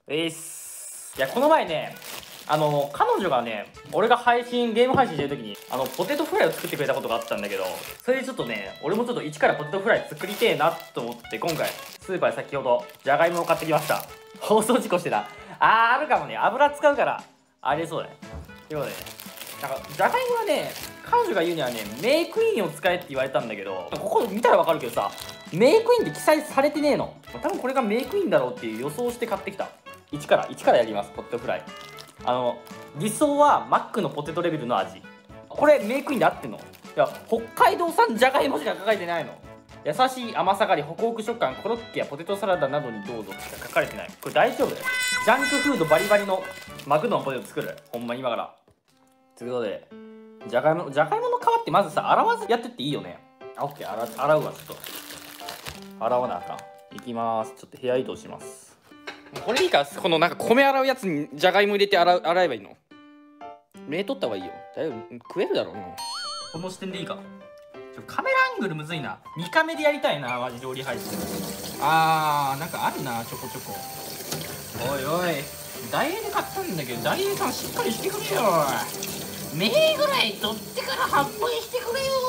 いや、この前ね、彼女がね、俺がゲーム配信してる時に、ポテトフライを作ってくれたことがあったんだけど、それでちょっとね、俺もちょっと一からポテトフライ作りてえなと思って、今回、スーパーで先ほど、じゃがいもを買ってきました。放送事故してた。あるかもね。油使うから、ありそうだね。ということでね、なんか、じゃがいもはね、彼女が言うにはね、メイクインを使えって言われたんだけど、ここ見たらわかるけどさ、メイクインって記載されてねえの。多分これがメイクインだろうっていう予想して買ってきた。1からやります、ポテトフライ。理想はマックのポテトレベルの味。これメイクインで合ってんの？いや、北海道産じゃがいもしか書かれてないの。優しい甘さがあり、ホクホク食感、コロッケやポテトサラダなどにどうぞしか書かれてない。これ大丈夫だよ。ジャンクフードバリバリのマクドのポテト作る。ほんまに今から。ということで、じゃがいもの皮ってまずさ、洗わずやってっていいよね。あ、オッケー、洗うわ、ちょっと。洗わなあかん。いきまーす。ちょっと部屋移動します。これいいか、このなんか米洗うやつにじゃがいも入れて洗えばいいの？目取った方がいいよ。だいぶ食えるだろうな。この視点でいいか。カメラアングルむずいな。2カメでやりたいな、マジ料理配信。なんかあるな、ちょこちょこ。おいおい、ダイエーで買ったんだけど、ダイエーさんしっかりしてくれよ。目ぐらい取ってから発売してくれよ。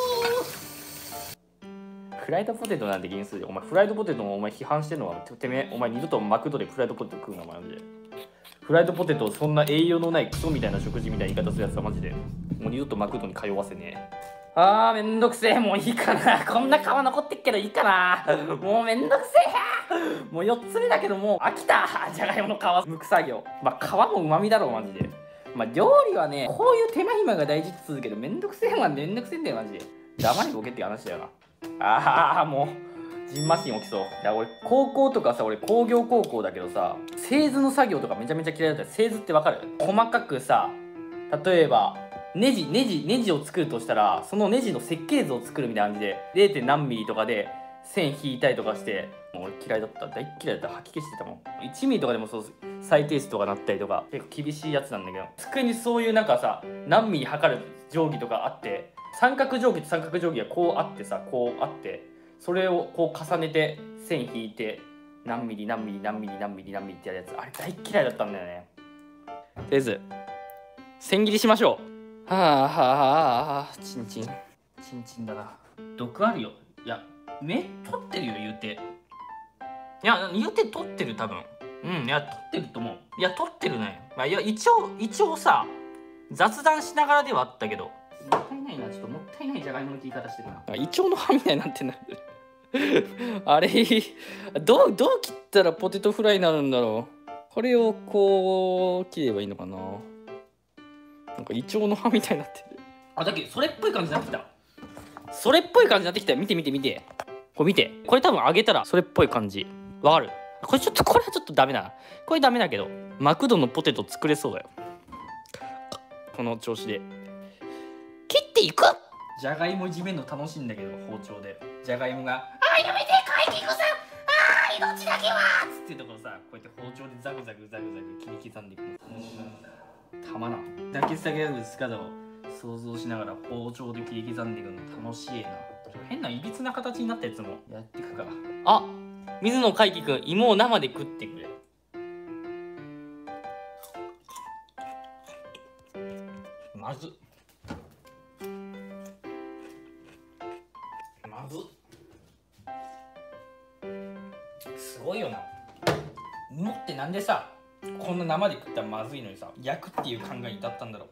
フライドポテトなんて原数で、お前フライドポテトもお前批判してんのはてめえ、お前二度とマクドでフライドポテト食うな、マジで。フライドポテトをそんな栄養のないクソみたいな食事みたいな言い方するやつはマジでもう二度とマクドに通わせねえ。めんどくせえ。もういいかな。こんな皮残ってっけどいいかな。もうめんどくせえ。もう4つ目だけどもう飽きた。じゃがいもの皮剥く作業。まあ皮もうまみだろう、マジで。まあ料理はね、こういう手間暇が大事っつうけど、めんどくせえもんはめんどくせえんだよ、マジで。黙りボケって話だよな。もうジンマシン起きそう。いや、俺高校とかさ、俺工業高校だけどさ、製図の作業とかめちゃめちゃ嫌いだった。製図ってわかる？細かくさ、例えばネジを作るとしたら、そのネジの設計図を作るみたいな感じで 0. 何ミリとかで線引いたりとかして、もう俺嫌いだった。大嫌いだった。吐き気してたもん。1ミリとかでもそう再定数とかなったりとか結構厳しいやつなんだけど、机にそういうなんかさ、何ミリ測る定規とかあって、三角定規と三角定規がこうあってさ、こうあって、それをこう重ねて線引いて何ミリ何ミリ何ミリ何ミリ何ミリってやるやつ、あれ大嫌いだったんだよね。とりあえず千切りしましょう。チンチンだな。毒あるよ。いや、目取ってるよ、言うて。いや、言うて取ってる、多分。いや、取ってると思う。いや、取ってるね。まあ、いや、一応さ、雑談しながらではあったけど、もったいないな。ちょっともったいないじゃがいもの切り方してるな。イチョウの葉みたいになってんな。あれ、どう切ったらポテトフライになるんだろう。これをこう切ればいいのかな。なんかイチョウの葉みたいになってる。だけどそれっぽい感じになってきた。それっぽい感じになってきたよ。見て。これ見て。これ多分揚げたらそれっぽい感じ。わかる？これはちょっとダメだな。これダメだけど、マクドのポテト作れそうだよ。この調子で。切っていく。じゃがいもいじめるの楽しいんだけど、包丁で。じゃがいもが、やめて、カイキングさん、命だけはつってところさ、こうやって包丁でザクザク切り刻んでいくの楽しいなんだ。たまらん。抱きつたげる姿を想像しながら包丁で切り刻んでいくの楽しいな。変ないびつな形になったやつもやっていくか。水野海輝くん、芋を生で食ってくれ。まずすごいよな。芋ってなんでさ、こんな生で食ったらまずいのにさ、焼くっていう考えに至ったんだろう。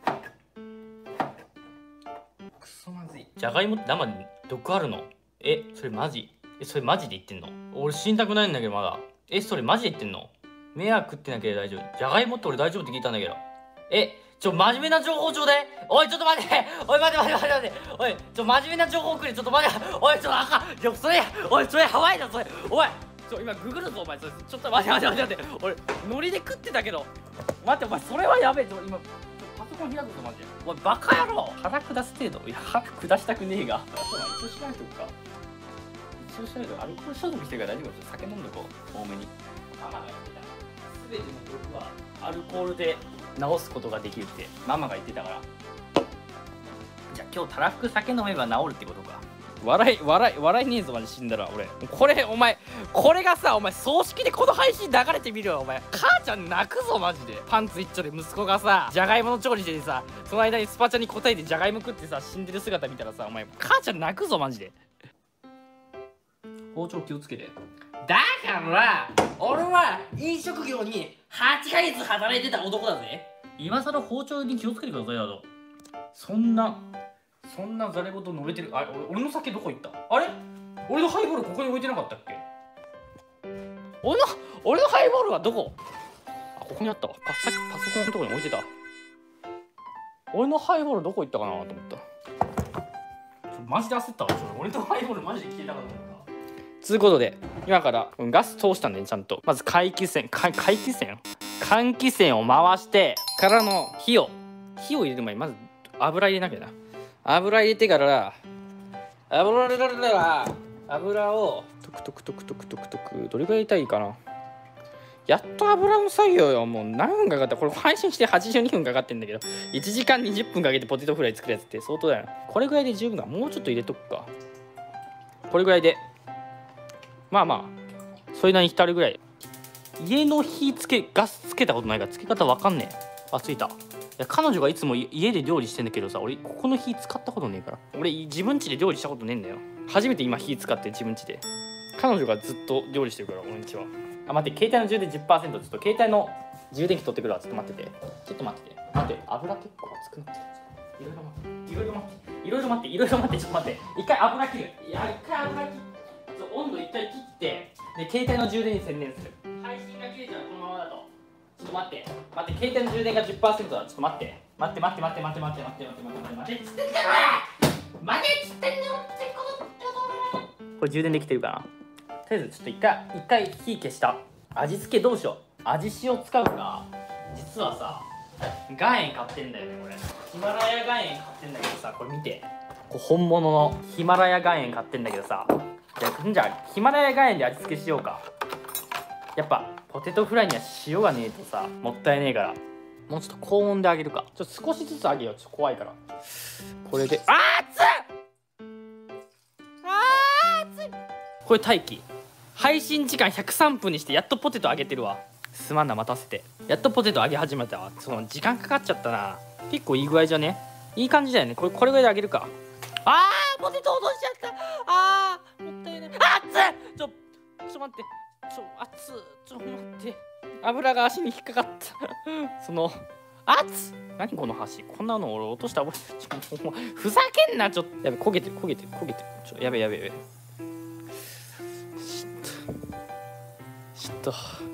クソまずい。じゃがいもって生で毒あるの？それマジで言ってんの？俺死にたくないんだけどまだ。それマジで言ってんの？迷惑食ってなければ大丈夫。じゃがいもって俺大丈夫って聞いたんだけど。真面目な情報ちょうだい。おい、ちょっと待って。おい、待って。おい、真面目な情報くれ。ちょっと待って。おい、それハワイだ、それ。おい、今ググるぞ、お前。ちょっと待って。俺、ノリで食ってたけど。待って、お前、それはやべえ。今、パソコン開くぞ、マジで。おい、バカ野郎。腹下す程度。いや、腹下したくねえが。一応しないとか。アルコール消毒してるから大丈夫。酒飲んでこう、多めに。ママが言ってた。すべての毒はアルコールで治すことができるってママが言ってたから。じゃあ今日たらふく酒飲めば治るってことか。笑いねえぞマジ。死んだら俺これお前これがさ、お前葬式でこの配信流れてみるよ。お前母ちゃん泣くぞマジで。パンツ一丁で息子がさじゃがいもの調理しててさ、その間にスパチャに答えてじゃがいも食ってさ死んでる姿見たらさ、お前母ちゃん泣くぞマジで。包丁気をつけて。だから俺は飲食業に8ヶ月働いてた男だぜ。今更包丁に気をつけてくださいよ。そんなざれ言述べてる。あ、俺の酒どこ行った？あれ？俺のハイボールここに置いてなかったっけ？俺のハイボールはどこ？あ、ここにあったわ。さっきパソコンのとこに置いてた。俺のハイボールどこ行ったかなと思った。マジで焦ったわ。俺のハイボールマジで消えたかと思った。つうことで今からガス通したんで、ちゃんとまず換気扇を回してからの火を入れる前にまず油入れなきゃな。油入れてから油をトクトクどれぐらい入れたらいいかな。やっと油の作業よ。もう何分かかった。これ配信して82分かかってんだけど、1時間20分かけてポテトフライ作るやつって相当だよな。これぐらいで十分だ。もうちょっと入れとくか。これぐらいでまあそれなりに浸るぐらい。家のガスつけたことないからつけ方わかんねえ。あ、ついた。いや彼女がいつも家で料理してんだけどさ、俺ここの火使ったことねえから。俺自分家で料理したことねえんだよ。初めて今火使って自分家で。彼女がずっと料理してるから俺んちは。あ、待って、携帯の充電 10%。 ちょっと携帯の充電器取ってくるわ。ちょっと待ってて。油結構熱くなってる。いろいろ待って。ちょっと待って。一回油切る。温度一回切ってで携帯の充電に専念する。配信が切れちゃうこのままだと。ちょっと待って携帯の充電が 10% だ。ちょっと待ってっつってんだろ。これ充電できてるかな。とりあえずちょっと一回火消した。味付けどうしよう。味塩使うか。実はさ岩塩買ってんだよね。これヒマラヤ岩塩買ってんだけどさ、これ見て、これ本物のヒマラヤ岩塩買ってんだけどさ、じゃあヒマラヤ岩塩で味付けしようか。やっぱポテトフライには塩がねえとさもったいねえから、もうちょっと高温で揚げるか。ちょっと少しずつ揚げよう。ちょっと怖いから。これで熱い。これ待機。配信時間103分にしてやっとポテト揚げてるわ。すまんな、待たせて。やっとポテト揚げ始めたわ。その時間かかっちゃったな。結構いい具合じゃね。いい感じだよね。これぐらいで揚げるか。ポテト落としちゃった。もったいない。ちょっと待って。ちょっと待って。油が足に引っかかった何この箸。こんなの俺落とした覚え。ふざけんな。ちょっとやべ、焦げてる。やべ。ちょっと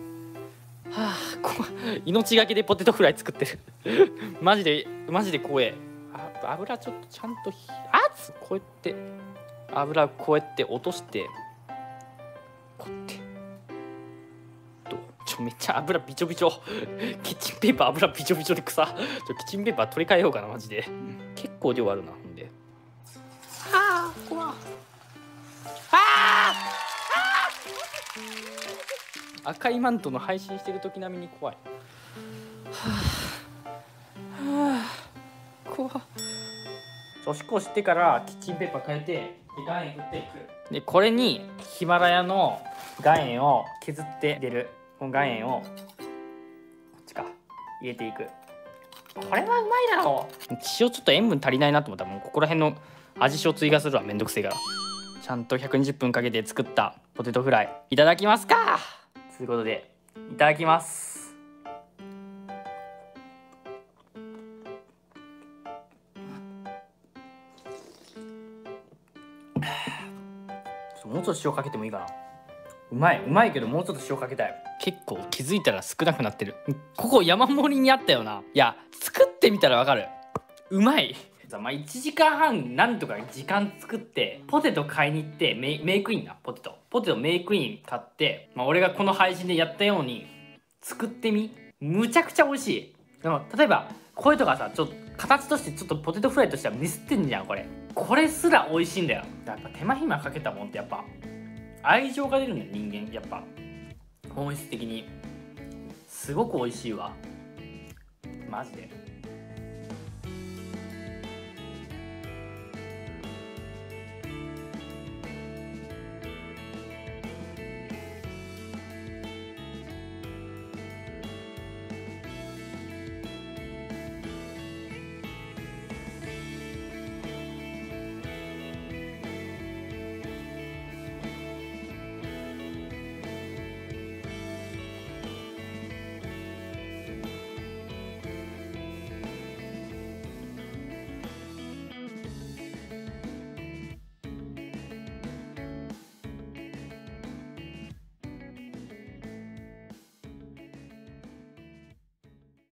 命がけでポテトフライ作ってる。マジで怖え。油ちょっとちゃんとこうやって油こうやって落としてこうやってめっちゃ油びちょびちょ。キッチンペーパー油びちょびちょでキッチンペーパー取り替えようかなマジで。結構量あるな。ほんで赤いマントの配信してる時並みに怖い。怖っ。おしっこしてからキッチンペーパー変えて岩塩振っていく。でこれにヒマラヤの岩塩を削って出る。この岩塩をこっちか入れていく。これはうまいだろう。塩ちょっと塩分足りないなと思ったらもうここら辺の味塩追加するわ。めんどくせえから。ちゃんと120分かけて作ったポテトフライいただきますか。ということでいただきます。もうちょっと塩かけてもいいかな。うまいけどもうちょっと塩かけたい。結構気づいたら少なくなってる。ここ山盛りにあったよな。いや作ってみたらわかる。うまい。1時間半なんとか時間作ってポテト買いに行ってメイクインなポテトメイクイン買って、俺がこの配信でやったように作ってみ。むちゃくちゃ美味しい。でも例えばこれとかさ、ちょっと形としてちょっとポテトフライとしてはミスってんじゃん。これすら美味しいんだよ。やっぱ手間暇かけたもんってやっぱ愛情が出るんだよ人間。やっぱ本質的にすごく美味しいわマジで。